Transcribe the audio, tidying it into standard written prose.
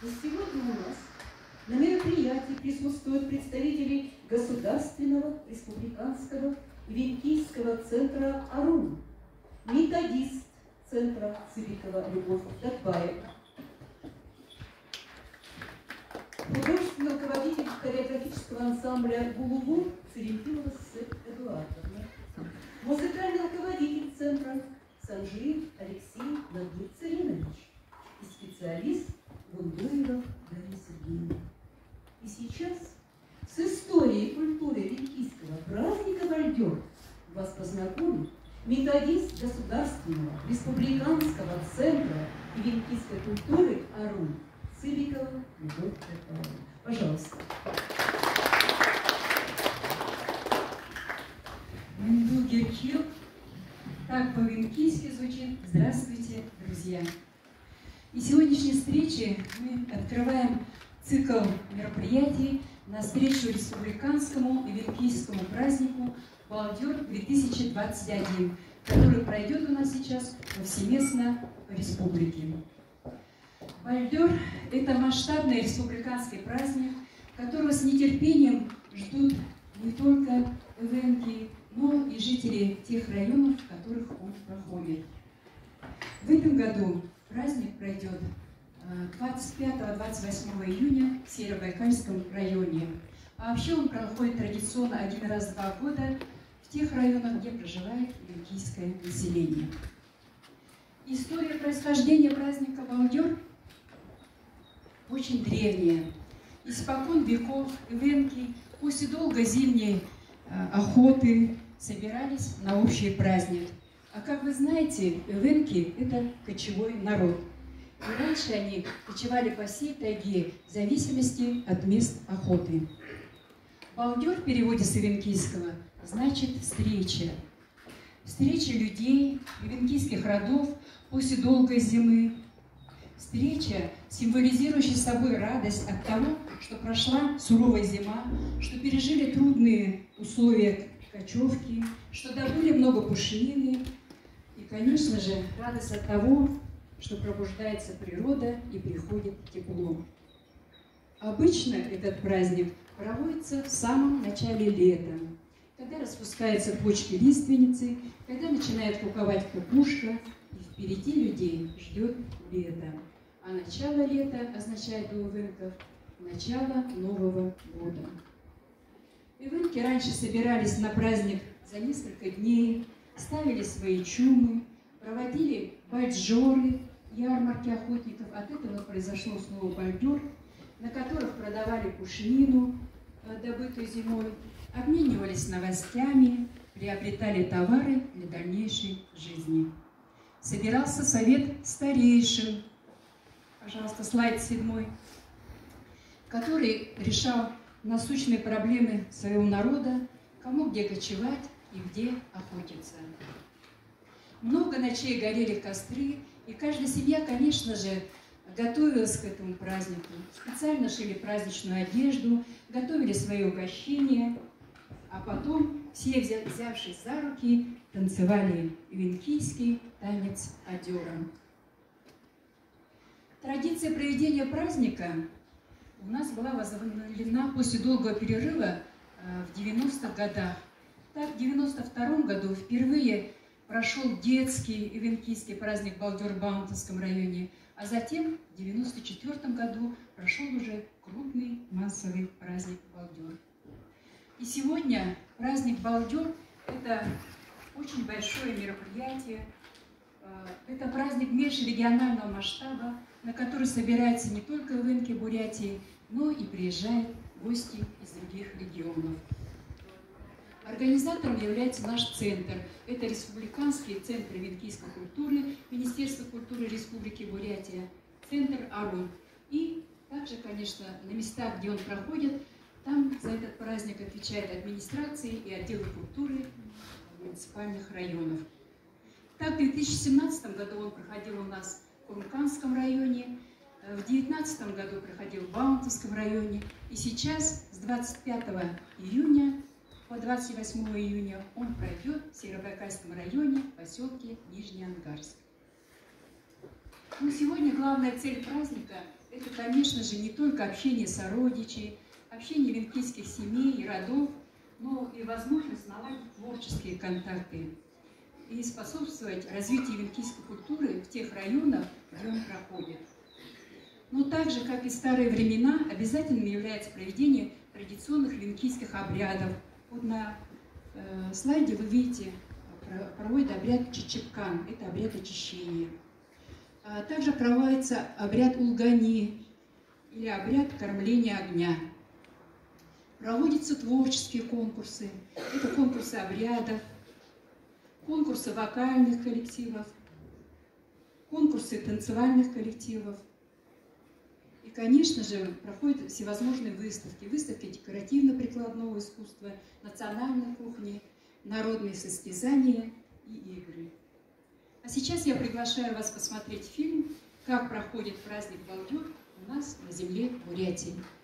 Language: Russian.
И сегодня у нас на мероприятии присутствуют представители Государственного республиканского Вилькийского центра АРУН, методист центра Цыбикова Любовь Датбаева, художественный руководитель хореографического ансамбля «Гулугу» Церентилова Эдуардовна, музыкальный руководитель центра Санжиев Алексей Нагир-Царинович и специалист Гундуева Дарья Сергеевна. И сейчас с историей и культурой вилькийского праздника Вальдёр вас познакомит методист Государственного республиканского центра и вилькийской культуры АРУН Цыбикова Любовь Датбаева. Пожалуйста. Так по-вилькийски звучит «Здравствуйте, друзья!». И сегодняшней встречи мы открываем цикл мероприятий на встречу республиканскому и вилькийскому празднику «Вальдёр-2021», который пройдет у нас сейчас повсеместно по республике. Вальдёр – это масштабный республиканский праздник, которого с нетерпением ждут не только эвенки, но и жители тех районов, в которых он проходит. В этом году праздник пройдет 25-28 июня в Северобайкальском районе. А вообще он проходит традиционно один раз в 2 года в тех районах, где проживает вилькийское население. История происхождения праздника Вальдёр очень древняя. Испокон веков эвенки после долгой зимней охоты собирались на общий праздник. А как вы знаете, эвенки – это кочевой народ. И раньше они кочевали по всей тайге в зависимости от мест охоты. Вальдёр в переводе с эвенкийского значит «встреча». Встреча людей, эвенкийских родов после долгой зимы. Встреча, символизирующая собой радость от того, что прошла суровая зима, что пережили трудные условия кочевки, что добыли много пушнины. И, конечно же, радость от того, что пробуждается природа и приходит тепло. Обычно этот праздник проводится в самом начале лета, когда распускаются почки лиственницы, когда начинает куковать кукушка, и впереди людей ждет лето. А начало лета означает у эвенков начало Нового года. Эвенки раньше собирались на праздник за несколько дней, ставили свои чумы, проводили бальджоры, ярмарки охотников. От этого произошло слово «бальдёр», на которых продавали пушнину, добытую зимой, обменивались новостями, приобретали товары для дальнейшей жизни. Собирался совет старейшин, пожалуйста, слайд 7, который решал насущные проблемы своего народа, кому где кочевать и где охотиться. Много ночей горели костры, и каждая семья, конечно же, готовилась к этому празднику. Специально шили праздничную одежду, готовили свои угощения, а потом все, взявшись за руки, танцевали вилькийский танец одера. Традиция проведения праздника у нас была возобновлена после долгого перерыва в 90-х годах. Так, в 92-м году впервые прошел детский эвенкийский праздник в Вальдёр-Баунтовском районе, а затем в 94-м году прошел уже крупный массовый праздник Вальдёр. И сегодня праздник Вальдёр – это очень большое мероприятие. Это праздник межрегионального масштаба, на который собираются не только эвенки Бурятии, но и приезжают гости из других регионов. Организатором является наш центр. Это Республиканский центр вилькийской культуры, Министерство культуры Республики Бурятия, центр АРУН. И также, конечно, на местах, где он проходит, там за этот праздник отвечает администрации и отделы культуры муниципальных районов. Так, в 2017 году он проходил у нас в Курмканском районе, в 2019 году проходил в Баунтовском районе, и сейчас с 25 июня по 28 июня он пройдет в Северобайкальском районе, в поселке Нижнеангарск. Но сегодня главная цель праздника – это, конечно же, не только общение сородичей, общение венкийских семей и родов, но и возможность наладить творческие контакты и способствовать развитию венкийской культуры в тех районах, где он проходит. Но так же, как и в старые времена, обязательным является проведение традиционных венкийских обрядов. Вот на слайде вы видите, проводит обряд Чичипкан, это обряд очищения. Также проводится обряд Улгани, или обряд кормления огня. Проводятся творческие конкурсы, это конкурсы обрядов, конкурсы вокальных коллективов, конкурсы танцевальных коллективов. И, конечно же, проходят всевозможные выставки. Выставки декоративно-прикладного искусства, национальной кухни, народные состязания и игры. А сейчас я приглашаю вас посмотреть фильм «Как проходит праздник Балдёр у нас на земле Бурятии».